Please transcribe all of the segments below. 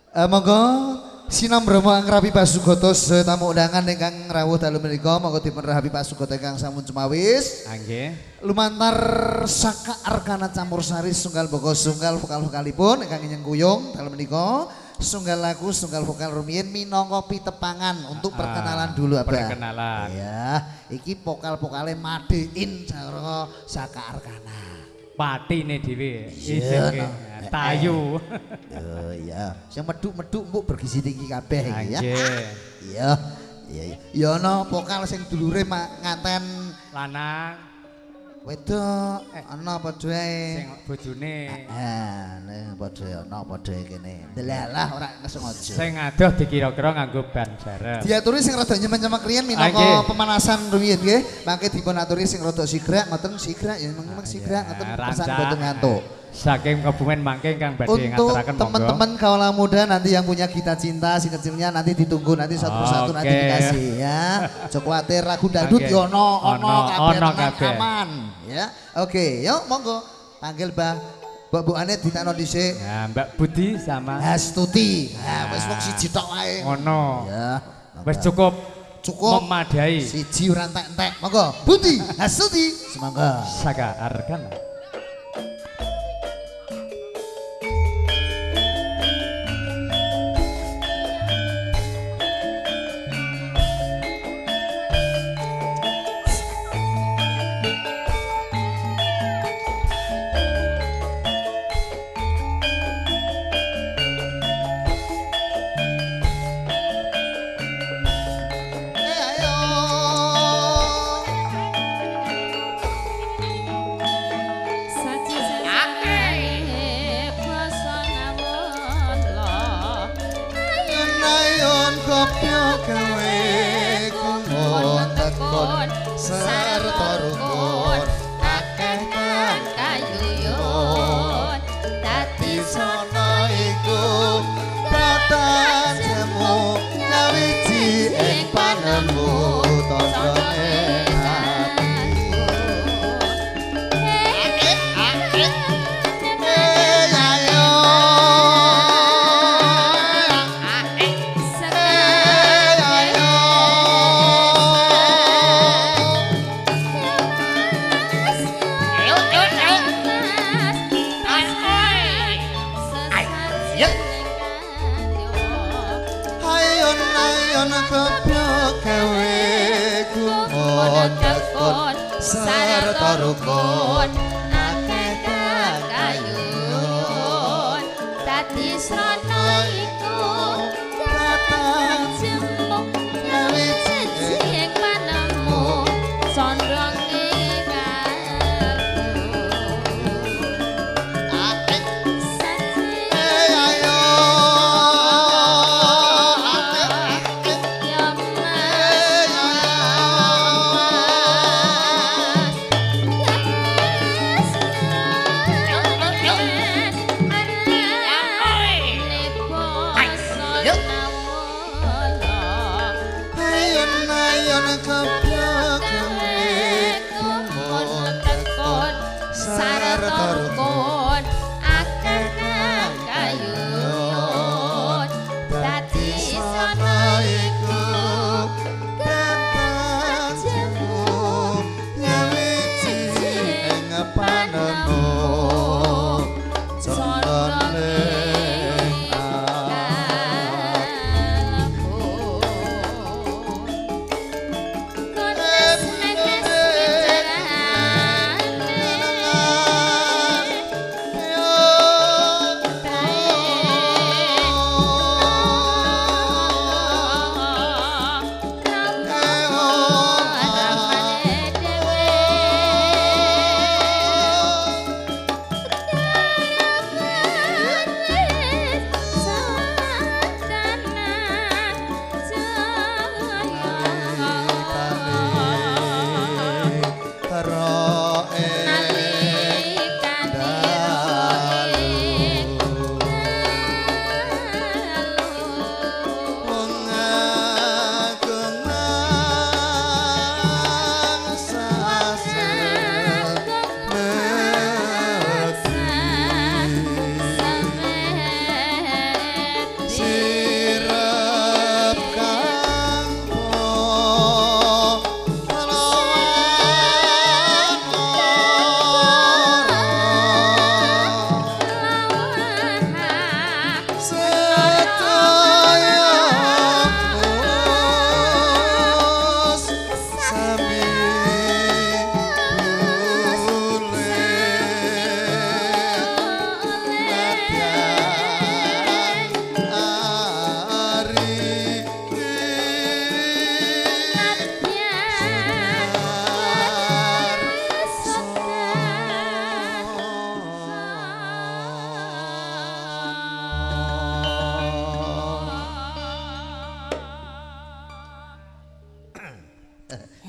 Monggo sinambrama ngrabi pasugoto tamu undangan ingkang rawuh dalu menika monggo dipun rahabi pasugoto ingkang sampun cemawis. Nggih. Lumantar Saka Arkana Campursari sunggal boko sunggal vokal-vokalipun ingkang nyeng kuyung dalu menika. Sunggal lagu, sunggal vokal rumiyin minangka pitepangan untuk perkenalan dulu Abah. Perkenalan. Ya, iki vokal-vokale Madein cara Saka Arkana. Patine dhewe. Iya. Tayu. Oh iya, sing medhuk-medhuk mbok bergizi tinggi kabeh iki ya. Iya. Iya. Ya ana vokal sing dulure nganten Lanang. Wedok ana padha ae. Sing bojone. Nek padha ana padha kene. Delalah ora sengaja. Sing adoh dikira-kira nganggo ban bareng. Diaturi sing rada nyemek-nyemek riyen minangka pemanasan rumiyin nggih. Mangke dipun aturi sing rada sigrak ngoten sigrak ya memang sigrak ngoten pesan boten ngantuk. Saking Kebumen mangke ingkang badhe ngaturaken monggo. Teman-teman kaula muda nanti yang punya Gita Cinta si kecilnya nanti ditunggu nanti satu persatu nanti dikasih ya. Aja kuwatir lagu dangdut yo ono kabeh aman ya. Oke, yuk monggo panggil Mbak Ane ditakno dhisik. Ya, Mbak Budi sama Astuti. Nah, wis wong siji tok wae. Ngono. Ya. Wis cukup memadai. Siji ora entek-entek. Monggo Budi Astuti. Semangga. Saka Arkana.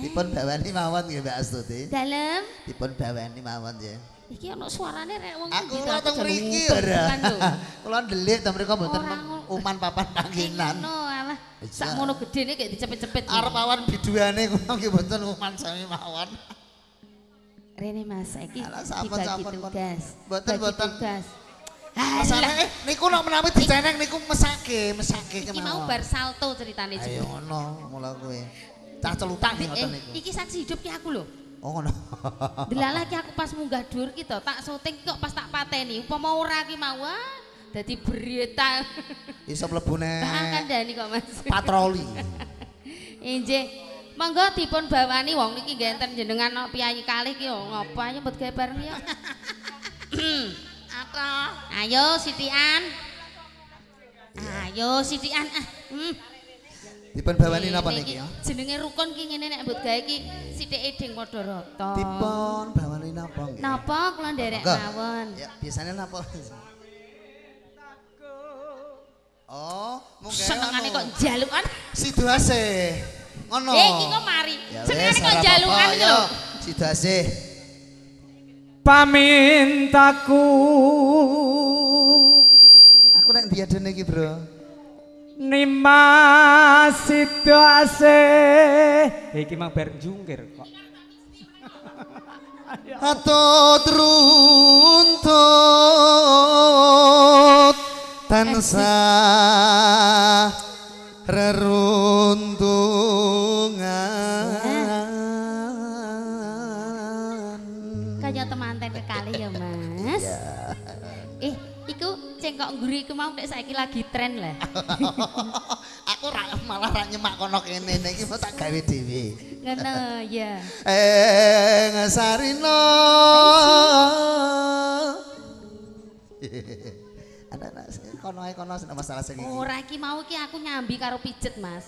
Dipun bawani mawon nggih Mbak Astuti. Dalem. Dipun bawani mawon ya. Iki ana suarane rek wong aku ora teng mriki ora. Kula ndelik ta mriku mboten uman papan panggenan. Ngono alah. Sakmono gedene kayak dicepet-cepet. Arep awan biduane kula nggih mboten uman sami mawon. Rene Mas iki dibagi tugas. Mboten. Tugas. Masalahe niku nek menawi diceneng niku mesake iki mau bar salto ceritane Ayo ngono mula kowe. Cah celutak ngoten niku. Iki saksi hidup ki aku lho. Oh ngono. Delala ki aku pas munggah dhuwur ki to, tak syuting kok pas tak pateni. Upama ora ki mau dadi berita. Iso mlebune. Kandhani kok Mas. Patroli. Injih. Monggo dipun bawani wong niki nggih enten jenengan piyayi kalih ki ngopo ayo mbet gawe bareng ya. Apa? Ayo Sitian. Ayo Sitian Dipun bawani napa niki ya? Jenenge rukun ki ngene nek mbut gawe ki sithike ding padha rata. Dipun bawani napa nggih? Napa kula nderek mawon? Ya biasanya napa? Oh, mungkin senengane kok jalukan. Sidoase. Ngono. Iki kok mari. Senengane kok jalukan iki lho. Sidoase. Pamintaku. Aku nek ndi adene iki, Bro? Nimas situase iki mang bar jungkir kok atut runtut tansah reruntungan kaya temanten kekali ya Mas iku ceng kok ngguri iku mau nek saiki lagi tren lah. Aku malah ra nyemak kono kene iki mau tak gawe dhewe. Ngono ya. Sarina. Anak-anak kono ae kono masalah sing iki. Ora iki mau iki aku nyambi karo pijet, Mas.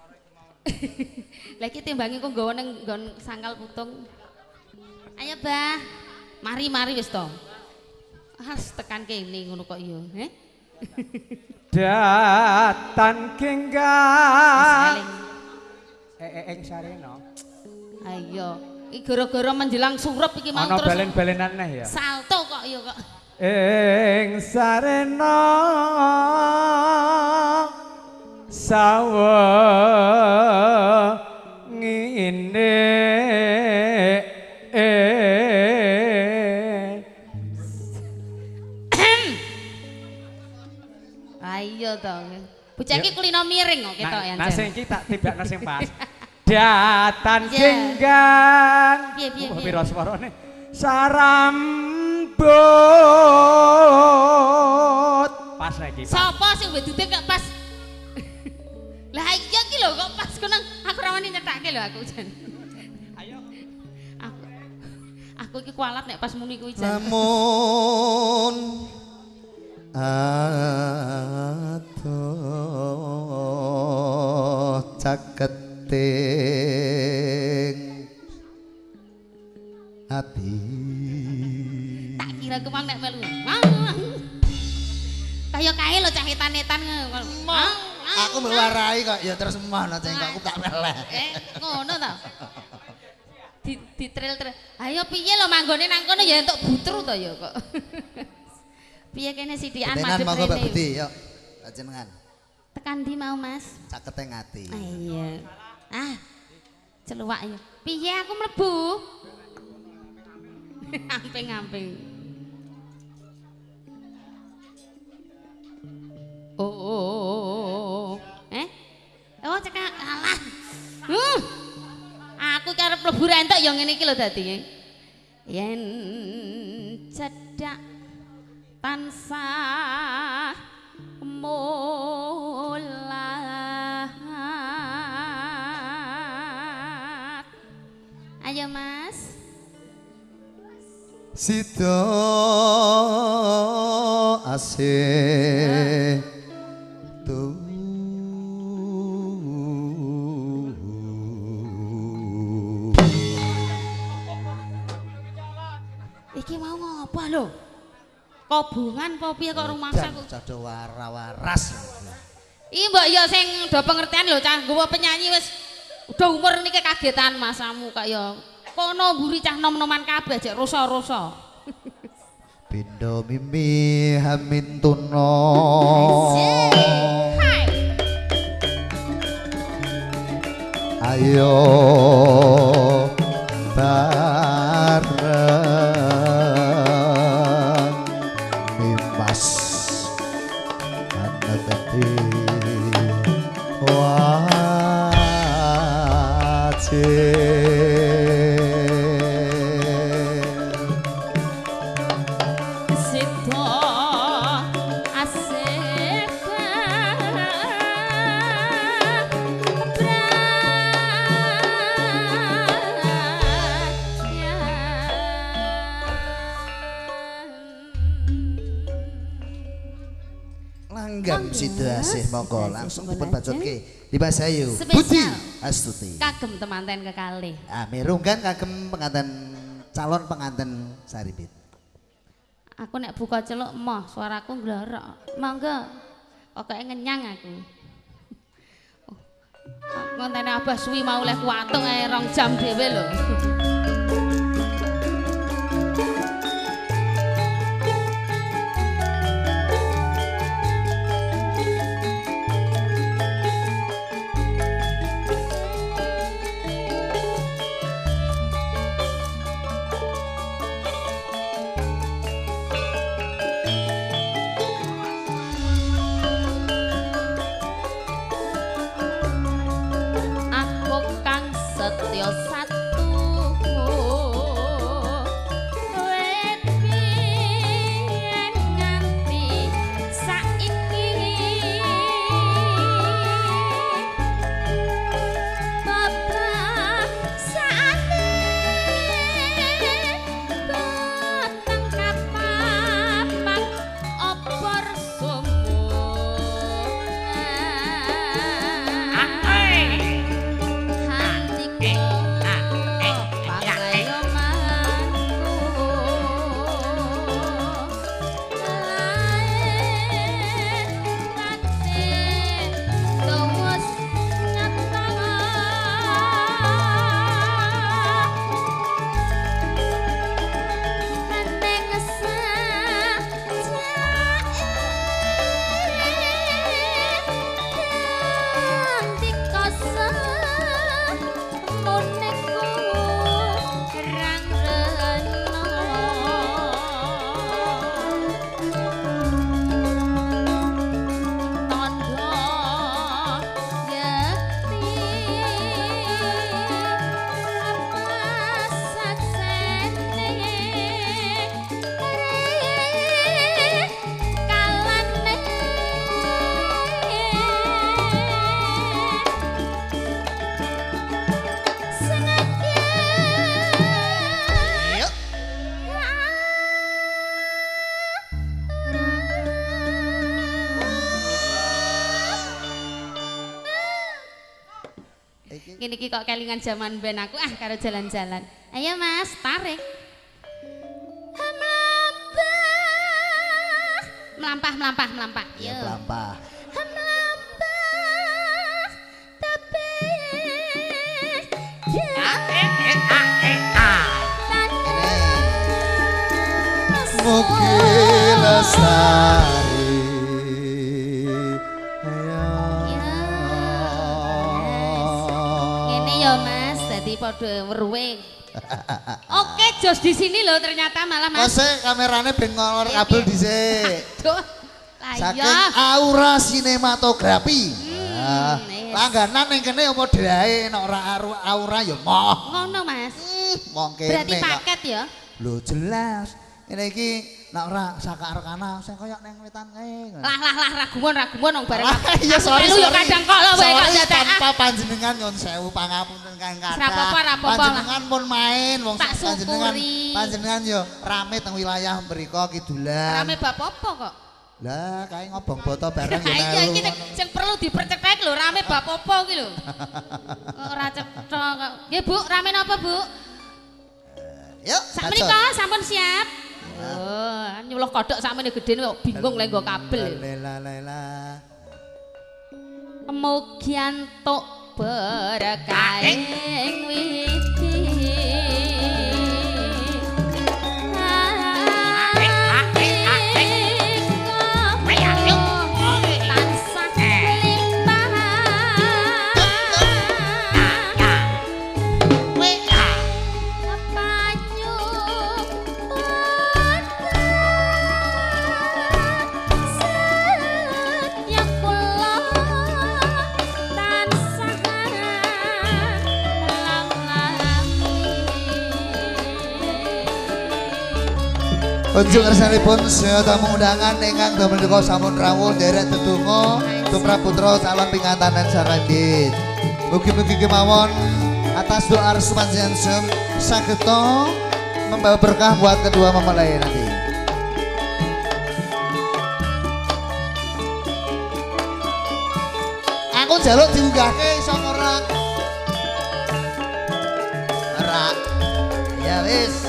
Lah iki timbange kok nggawa ning nggon sangkal putung. Ayo, Bah. Mari wis to. Has tekan kene ngono kok ya, Datan kenggang eng sarena. Ayo, iki gara-gara menjelang surup iki mau terus. Ana balen-balenan neh ya. Salto kok ya kok. Eng sarena sawa ngene Ayo to. Bocah iki kulino miring kok ketok ya. Nah sing iki tak tibakno sing pas. Datan kenggang. Piye. Piro swarane? Sarambut. Pas lagi. Sapa sing wedute kok pas? Lah iya iki lho kok pas kono aku ra wani nyethake lho aku jan. Ayo. Aku iki kualat nek pas muni kuwi jan. Lamun atuh caketing ati tak kira kemang nek melu kaya kae lho cah etan-etan aku mewarai kok ya terus emoh cengkok aku tak meleh ngono ta di trail ayo piye lho manggone nang kono ya entuk butru to ya kok piye kene Sidian madhep rene. Monggo Mbak Budi, yuk. Jenengan. Tekan ndi mau, Mas? Cakete ngati. Iya. Celuwak ya. Piye aku mlebu? Amping-amping. Oh. Oh, cekak alah. Aku karep mlebu rentok ya ngene iki lho dadi. Yen cedak tansah mulat. Ayo Mas. Sida asih tuh. Iki mau ngopo lho? Kobongan apa piye kok rumangsa kok Cado wara-waras. Iki mbok ya sing do pengertian lho cah nggawa penyanyi wis udah umur niki kagetan masamu kak ya. Kono mburi cah nom-noman kabeh jek rosa-rosa. Pindo mimi hamin tuno. Hai. Ayo bareng Nimas Manegeti Langgam sido asih monggo langsung dipun bacotke Dimas Ayu Budi Astuti kagem temanten kekalih. Mirunggan kagem pengantin calon pengantin saripit. Aku nek buka celuk moh suaraku glorok. Monggo. Pokoke ngenyang aku. Ngontene Abah suwi mau leh kuwatung ae 2 jam dhewe lho. Ini kok kelingan zaman ben aku karo jalan-jalan. Ayo Mas, tarik. Melampah, melampah, melampah. Ya, melampah. Melampah, tapi Mugi lestari. Ya Mas, jadi podo weruwe. Oke, jos di sini loh ternyata malah Mas. Masih kameranya ben ngolor kabel dhisik. Aduh. Lah Saking iya. aura sinematografi. Langganan ning kene apa dhewe nek ora aura ya moh. Ngono Mas. Mongke. Berarti paket ya? Lho jelas. Ini iki nek ora sakar-kana sing kaya ning wetan kae. Lah ragumun wong bareng. Iya sorry. Yo kadang kok lho wae kok dadak. Tanpa panjenengan nyuwun sewu pangapunten kang kathah. Rapopo. Panjenengan pun main wong Tak syukuri. panjenengan yo rame teng wilayah mriko kidulan. Rame bab apa kok? Lah kae ngobong boto bareng yo Iya iki sing perlu dipercetek lho rame bab apa iki lho. Ora cetha kok. Nggih Bu, rame napa Bu? Yuk, Sakmenika sampun siap. Oh, nyuluh kodhok sakmene gedene kok bingung lek nggo kabel. Lela. Mugi antuk berkaing witi Unjuk kersanipun tamu undangan ingkang damel menika sampun rawuh derek tetungga tumrap putra calon pingantanan sarandit. Mugi-mugi kemawon atas doa restu panjenengan saged membawa berkah buat kedua mempelai nanti. Aku jaluk diunggahke iso ora? Ora. Ya wis.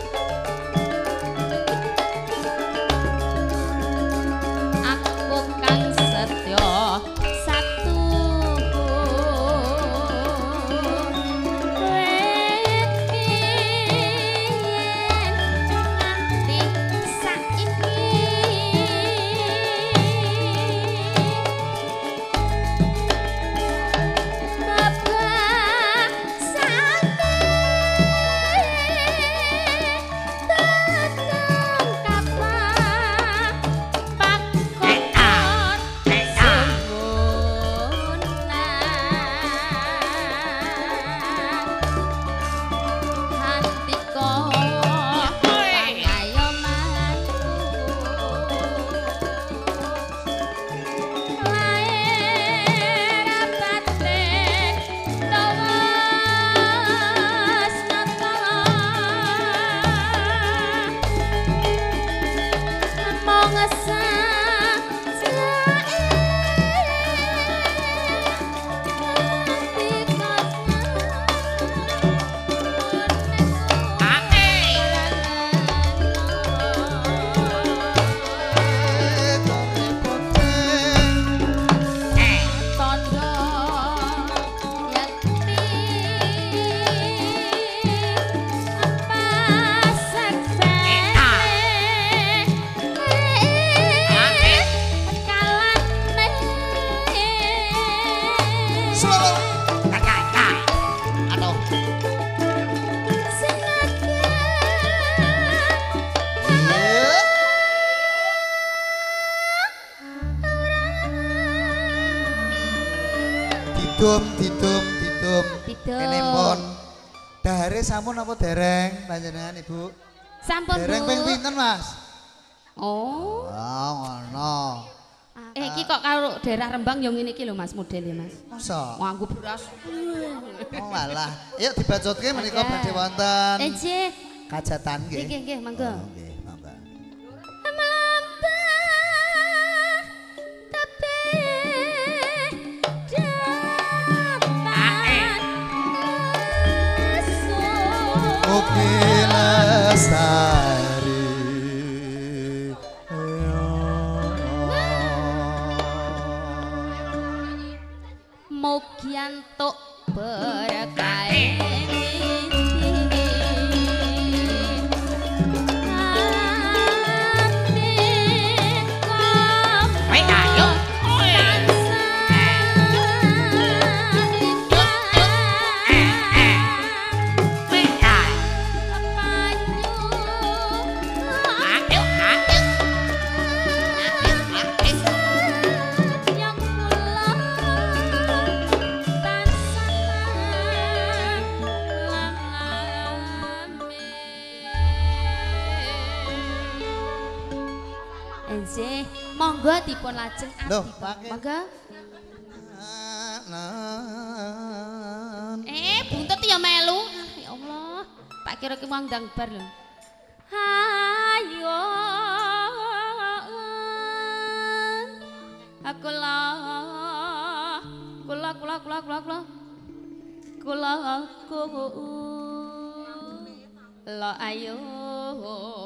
Didum. Kene pun. Dahare sampun apa dereng panjenengan Ibu? Sampun, Bu. Dereng ping pinten, Mas? Oh. Oh, ngono. Iki kok karo daerah Rembang yo ngene iki lho Mas modele Mas. Masa? Nganggo beras. Oh alah. Yuk dibacotke menika badhe wonten. Nggih. Kajatan nggih. Nggih, monggo. Oh, nggih, monggo. Mugi lestari mugi antuk berkah monggo dipun lajeng Loh, monggo. Buntut ya melu. Ya Allah, tak kira ki wong ndang bar lho. Hayo. Kula ayo